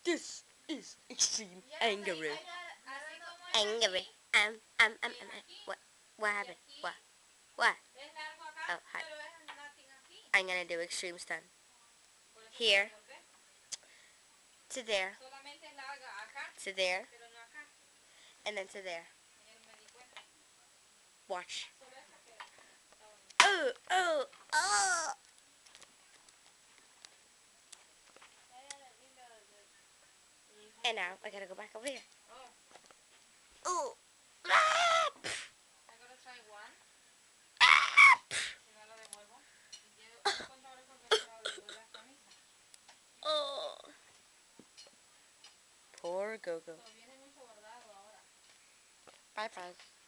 This is extreme Angiru. Angiru. What? What happened? What? What? Oh, hi. I'm gonna do extreme stun. Here. To there. To there. And then to there. Watch. Oh, oh, oh. And now I gotta go back over here. Oh. Ah! Oh. Poor Gogo. Bye, bye.